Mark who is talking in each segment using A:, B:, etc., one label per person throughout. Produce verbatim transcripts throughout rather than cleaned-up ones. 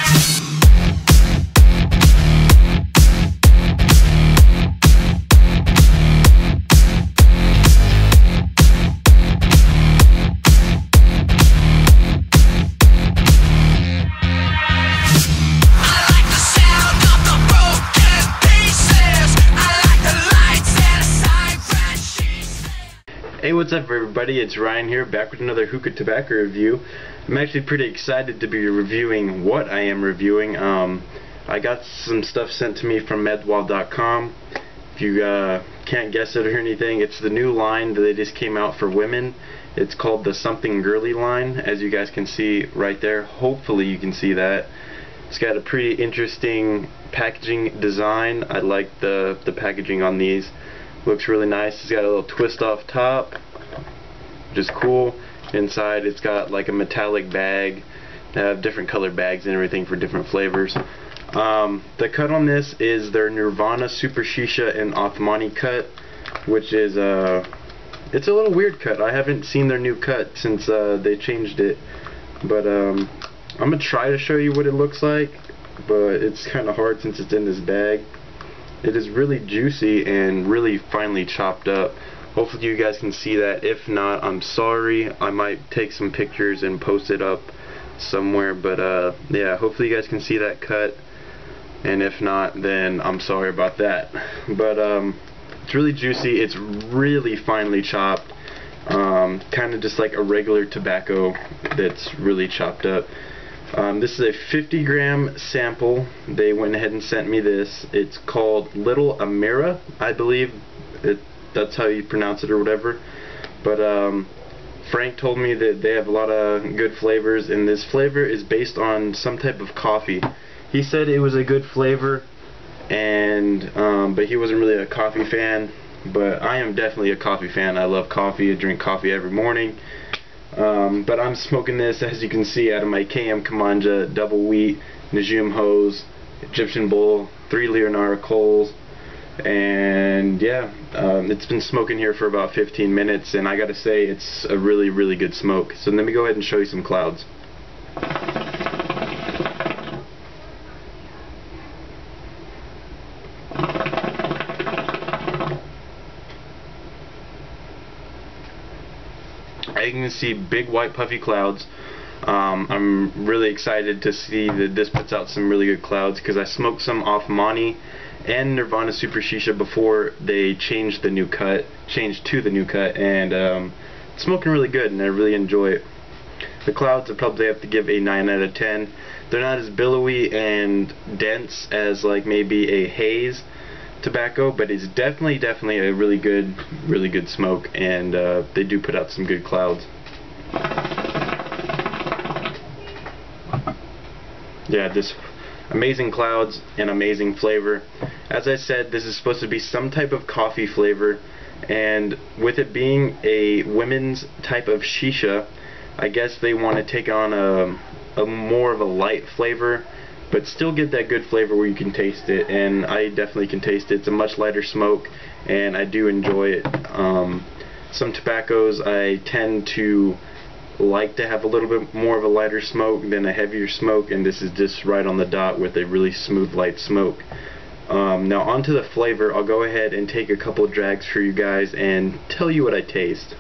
A: Hey, what's up everybody, it's Ryan here, back with another hookah tobacco review. I'm actually pretty excited to be reviewing what I am reviewing. Um, I got some stuff sent to me from medwall dot com. If you uh, can't guess it or anything, it's the new line that they just came out for women. It's called the Something Girly line, as you guys can see right there. Hopefully you can see that. It's got a pretty interesting packaging design. I like the, the packaging on these. Looks really nice. It's got a little twist off top, which is cool. Inside it's got like a metallic bag. They have different colored bags and everything for different flavors. Um, the cut on this is their Nirvana Super Shisha and Othmani cut, which is uh, it's a little weird cut. I haven't seen their new cut since uh, they changed it, but um, I'm gonna try to show you what it looks like, but it's kind of hard since it's in this bag. It is really juicy and really finely chopped up. Hopefully you guys can see that. If not, I'm sorry. I might take some pictures and post it up somewhere, but uh, yeah, hopefully you guys can see that cut, and if not, then I'm sorry about that. But um, it's really juicy. It's really finely chopped, um, kind of just like a regular tobacco that's really chopped up. Um, this is a fifty gram sample. They went ahead and sent me this. It's called Little Ameera, I believe. It, that's how you pronounce it or whatever. But um, Frank told me that they have a lot of good flavors, and this flavor is based on some type of coffee. He said it was a good flavor, and um, but he wasn't really a coffee fan. But I am definitely a coffee fan. I love coffee. I drink coffee every morning. Um, but I'm smoking this, as you can see, out of my K M Kamanja double wheat Najum hose, Egyptian bowl, three Leonara coals, and yeah, um, it's been smoking here for about fifteen minutes, and I gotta say it's a really really good smoke. So let me go ahead and show you some clouds. You can see big white puffy clouds. Um, I'm really excited to see that this puts out some really good clouds, because I smoked some Othmani and Nirvana Super Shisha before they changed the new cut, changed to the new cut, and um, it's smoking really good, and I really enjoy it. The clouds I probably have to give a nine out of ten. They're not as billowy and dense as like maybe a haze tobacco, but it's definitely definitely a really good really good smoke, and uh, they do put out some good clouds. Yeah, just amazing clouds and amazing flavor. As I said, this is supposed to be some type of coffee flavor, and with it being a women's type of shisha, I guess they want to take on a, a more of a light flavor, but still get that good flavor where you can taste it, and I definitely can taste it. It's a much lighter smoke, and I do enjoy it. Um, some tobaccos I tend to like to have a little bit more of a lighter smoke than a heavier smoke, and this is just right on the dot with a really smooth light smoke. Um, now onto the flavor. I'll go ahead and take a couple of drags for you guys and tell you what I taste.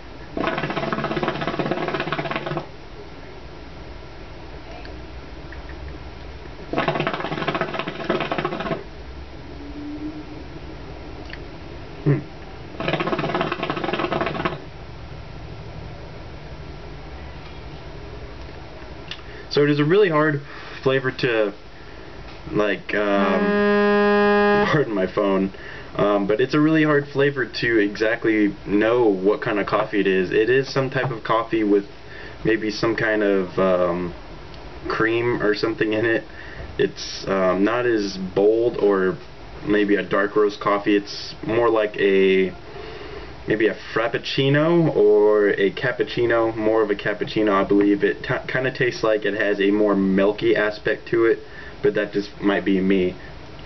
A: Hmm. So it is a really hard flavor to, like, um, pardon my phone, um, but it's a really hard flavor to exactly know what kind of coffee it is. It is some type of coffee with maybe some kind of um, cream or something in it. It's um, not as bold or maybe a dark roast coffee. It's more like a maybe a frappuccino or a cappuccino, more of a cappuccino, I believe. It kind of tastes like it has a more milky aspect to it, but that just might be me.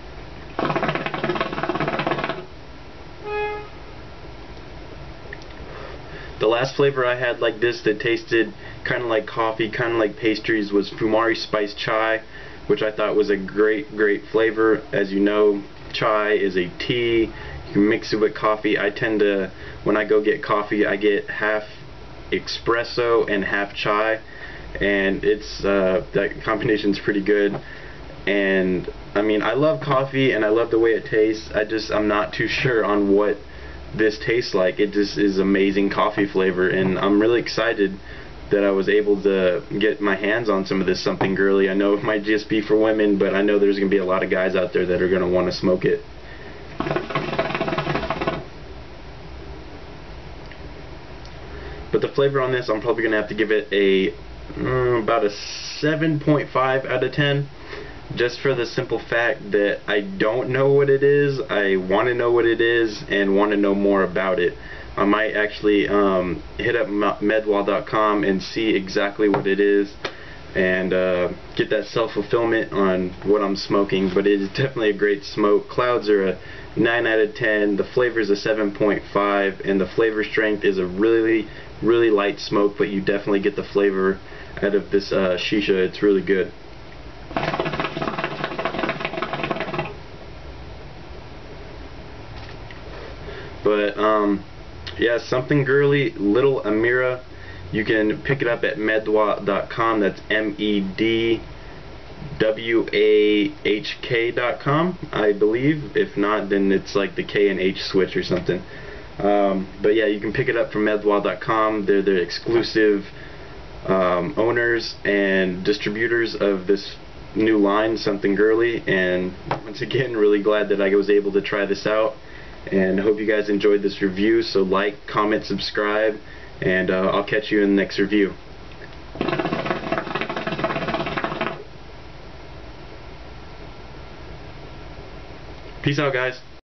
A: The last flavor I had like this that tasted kind of like coffee, kind of like pastries, was Fumari Spice Chai. which I thought was a great, great flavor. As you know, chai is a tea. You can mix it with coffee. I tend to, when I go get coffee, I get half espresso and half chai, and it's uh, that combination's pretty good. And I mean, I love coffee and I love the way it tastes. I just I'm not too sure on what this tastes like. It just is amazing coffee flavor, and I'm really excited that I was able to get my hands on some of this something girly. I know it might just be for women, but I know there's going to be a lot of guys out there that are going to want to smoke it. But the flavor on this, I'm probably going to have to give it a mm, about a seven point five out of ten, just for the simple fact that I don't know what it is. I want to know what it is and want to know more about it. I might actually um, hit up medwall dot com and see exactly what it is, and uh, get that self-fulfillment on what I'm smoking. But it is definitely a great smoke. Clouds are a nine out of ten, the flavor is a seven point five, and the flavor strength is a really, really light smoke, but you definitely get the flavor out of this uh, shisha. It's really good. But um, yeah, something girly, little Ameera. You can pick it up at medwah dot com. That's M E D W A H K dot com, I believe. If not, then it's like the K and H switch or something. Um, but yeah, you can pick it up from medwah dot com. They're the exclusive um, owners and distributors of this new line, something girly. And once again, really glad that I was able to try this out. And I hope you guys enjoyed this review. So like, comment, subscribe, and uh, I'll catch you in the next review. Peace out, guys.